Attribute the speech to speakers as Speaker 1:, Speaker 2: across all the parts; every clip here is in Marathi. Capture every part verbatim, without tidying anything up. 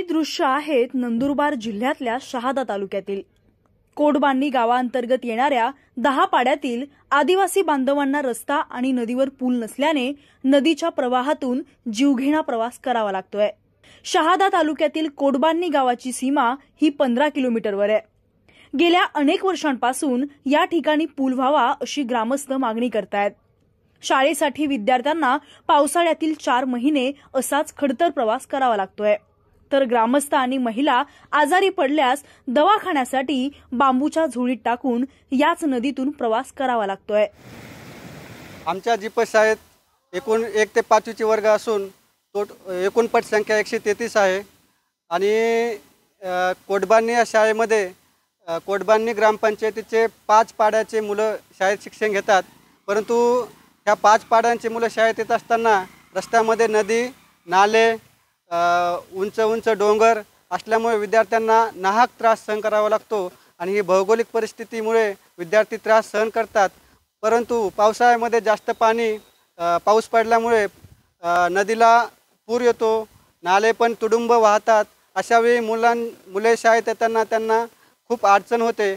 Speaker 1: दृश्य आहेत नंदुरबार जिल्ह्यातल्या शहादा तालुक्यातील कोडबांनी गावांतर्गत येणाऱ्या दहा पाड्यातील आदिवासी बांधवांना रस्ता आणि नदीवर पूल नसल्याने नदीच्या प्रवाहातून जीवघेणा प्रवास करावा लागतोय। शहादा तालुक्यातील कोडबांनी गावाची सीमा ही पंधरा किलोमीटरवर आहे। गेल्या अनेक वर्षांपासून या ठिकाणी पूल व्हावा अशी ग्रामस्थ मागणी करतायत। शाळेसाठी विद्यार्थ्यांना पावसाळ्यातील चार महिने असाच खडतर प्रवास करावा लागतोय, तर ग्रामस्थ आणि महिला आजारी पडल्यास दवाखान्यासाठी बांबूच्या झोळीत टाकून याच नदीतून प्रवास करावा लागतोय।
Speaker 2: आमच्या जीप शाळेत एकूण एक ते पाचवीचे वर्ग असून एकूण पटसंख्या एकशे तेहतीस आहे आणि कोडबांनी या शाळेमध्ये कोडबांनी ग्रामपंचायतीचे पाच पाड्याचे मुलं शाळेत शिक्षण घेतात, परंतु ह्या पाच पाड्यांची मुलं शाळेत येत असताना रस्त्यामध्ये नदी, नाले, उंच उंच डोंगर असल्यामुळे विद्यार्थ्यांना नाहक त्रास सहन करावा लागतो आणि ही भौगोलिक परिस्थितीमुळे विद्यार्थी त्रास सहन करतात। परंतु पावसाळ्यामध्ये जास्त पाणी पाऊस पडल्यामुळे नदीला पूर येतो, नाले पण तुडुंब वाहतात। अशा वेळी मुलां मुले शाळेत येताना त्यांना खूप अडचण होते।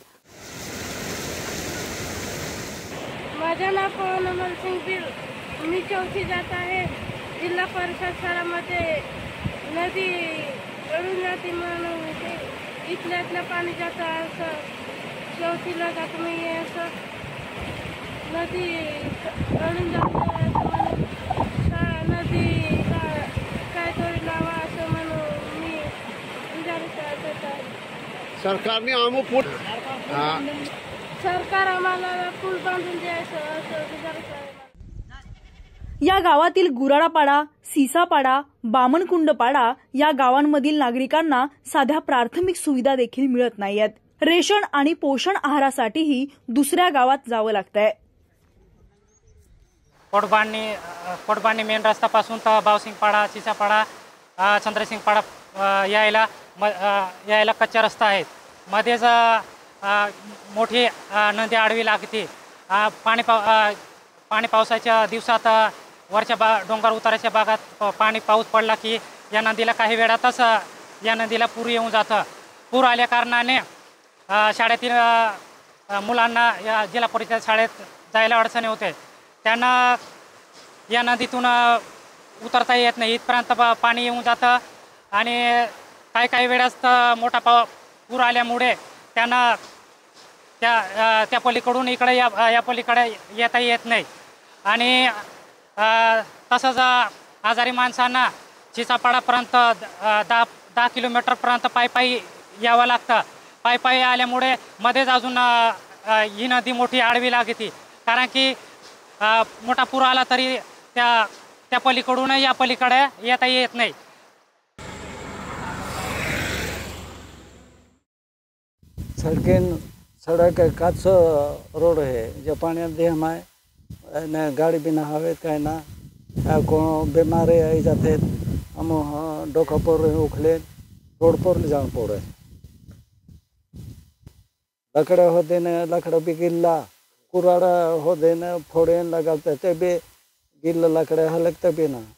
Speaker 3: माझं नाव पवन सिंग, मी चौथी जात आहे। जिल्हा परिषद शाळेमध्ये नदी अडून जाते म्हणून इथल्या इथलं पाणी जातं, असं चौथीला जात मी असं नदी अडून जाते म्हणून नदी काहीतरी लावा असं म्हणून मी गुजारिश करत आहे।
Speaker 4: सरकारने आम्ही पूल
Speaker 3: सरकार आम्हाला पूल बांधून द्यायचं असं गुजारिश आहे।
Speaker 1: या गावातील गुराडापाडा, सीसापाडा, बामणकुंडपाडा या गावांमधील नागरिकांना साध्या प्राथमिक सुविधा देखील मिळत नाहीयेत। रेशन आणि पोषण आहारासाठीही दुसऱ्या गावात जावं लागतंय।
Speaker 5: कोडबांनी कोडबांनी मेन रस्त्यापासून तर बावसिंगपाडा, सीसापाडा, चंद्रसिंगपाडा यायला यायला कच्चा रस्ता आहे। मध्येच मोठी नदी आडवी लागते। पाणी पाणी पावसाच्या दिवसात वरच्या बा डोंगर उताराच्या भागात पाणी पाऊस पडला की या नदीला काही वेळातच या नदीला पूर येऊन जातं। पूर आल्या कारणाने शाळेतील मुलांना या जिल्हा परिषद शाळेत जायला अडचणी होते। त्यांना या नदीतून उतरता येत नाही, इथपर्यंत पाणी येऊन जातं आणि काही काही वेळेस मोठा पाव पूर आल्यामुळे त्यांना त्या त्या पलीकडून इकडे या या पलीकडे येता येत नाही आणि तसंच आजारी माणसांना चिसापाडापर्यंत दहा दहा किलोमीटरपर्यंत पायी पायी यावं लागतं। पायी पायी आल्यामुळे मध्येच अजून ही नदी मोठी आडवी लागते, कारण की मोठा पूर आला तरी त्या त्या पलीकडून या पलीकडे येता येत नाही।
Speaker 6: सड़कें सड़क काच रोड है जो पानी दे हमारे न गाड़ी भी ना हवे कहीं ना को बीमारी आई जाते हम डोका पर उखले रोड पर ले जाना पड़े। लकड़ा होते न लकड़ा भी गिल्ला कुराड़ा होते न फोड़े लगाते ते भी गिल्ला लकड़ा हलकते भी ना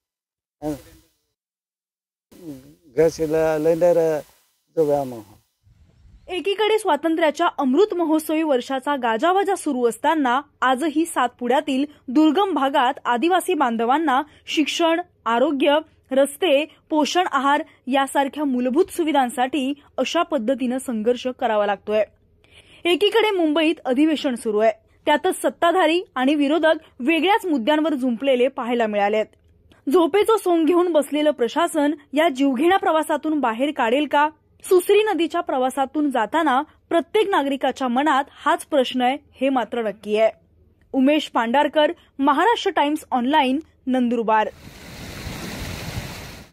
Speaker 6: गैस लेंडर जो व्यायाम।
Speaker 1: एकीकडे स्वातंत्र्याच्या अमृत महोत्सवी वर्षाचा गाजावाजा सुरू असताना आजही सातपुड्यातील दुर्गम भागात आदिवासी बांधवांना शिक्षण, आरोग्य, रस्ते, पोषण आहार यासारख्या मूलभूत सुविधांसाठी अशा पद्धतीने संघर्ष करावा लागतोय। एकीकडे मुंबईत अधिवेशन सुरू आहे, त्यातच सत्ताधारी आणि विरोधक वेगळ्याच मुद्द्यांवर जुंपलेले पाहायला मिळालेत। झोपेचं सोंग घेऊन बसलेलं प्रशासन या जीवघेण्या प्रवासातून बाहेर काढेल का? सुसरी नदीच्या प्रवासातून जाताना प्रत्येक नागरिकाच्या मनात हाच प्रश्न आहे हे मात्र नक्की आहे। Umesh Pandarkar, Maharashtra Times online, Nandurbar.